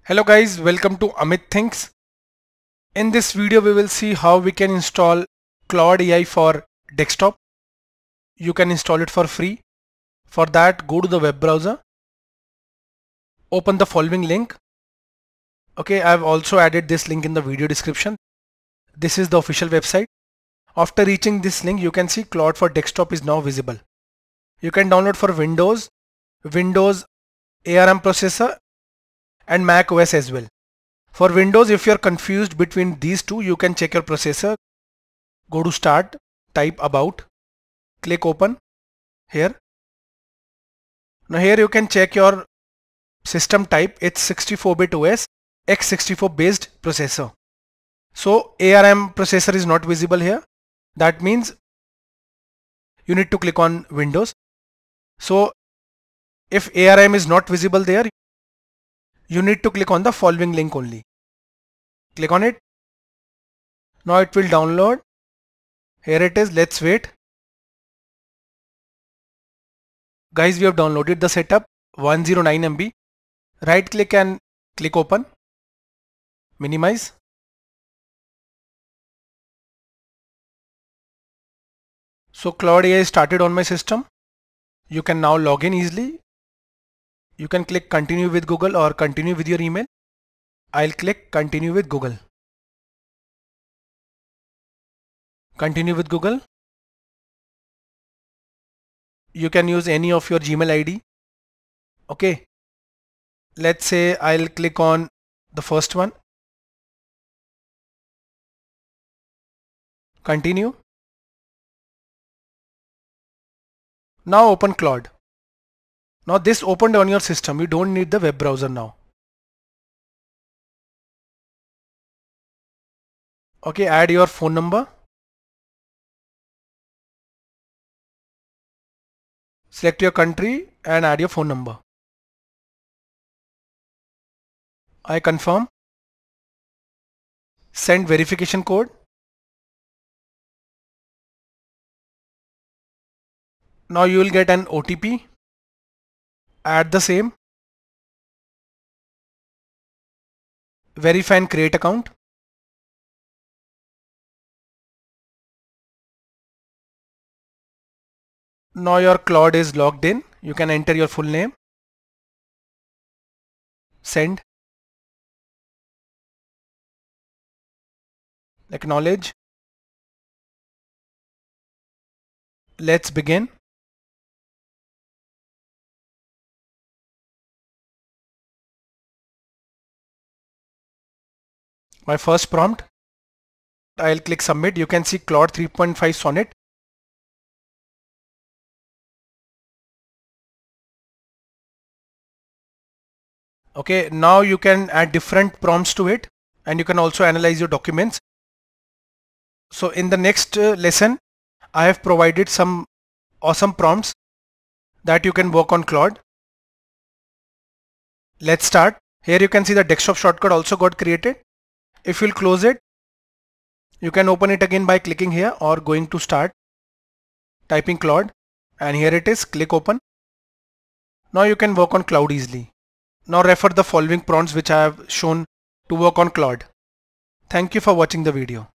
Hello guys, welcome to Amit Thinks. In this video we will see how we can install Claude AI for desktop. You can install it for free. For that, go to the web browser, open the following link. Okay, I have also added this link in the video description. This is the official website. After reaching this link, you can see Claude for desktop is now visible. You can download for Windows ARM processor and Mac OS as well. For Windows, if you are confused between these two, you can check your processor. Go to Start, type About, click Open here. Now here you can check your system type. It's 64-bit OS, x64 based processor. So ARM processor is not visible here. That means you need to click on Windows. So if ARM is not visible there, you need to click on the following link only. Click on it. Now it will download. Here it is. Let's wait. Guys, we have downloaded the setup 109 MB. Right click and click open. Minimize. So Claude AI started on my system. You can now log in easily. You can click continue with Google or continue with your email. I'll click continue with Google. Continue with Google. You can use any of your Gmail ID. Okay. Let's say I'll click on the first one. Continue. Now open Claude. Now this opened on your system. You don't need the web browser now. Okay, add your phone number. Select your country and add your phone number. I confirm. Send verification code. Now you will get an OTP. Add the same. Verify and create account. Now your Claude is logged in. You can enter your full name. Send. Acknowledge. Let's begin. My first prompt. I'll click submit. You can see Claude 3.5 Sonnet. Okay, now you can add different prompts to it and you can also analyze your documents. So in the next lesson, I have provided some awesome prompts that you can work on Claude. Let's start. Here you can see the desktop shortcut also got created. If you'll close it, you can open it again by clicking here or going to Start, typing Claude, and here it is. Click Open. Now you can work on Claude easily. Now refer the following prompts which I have shown to work on Claude. Thank you for watching the video.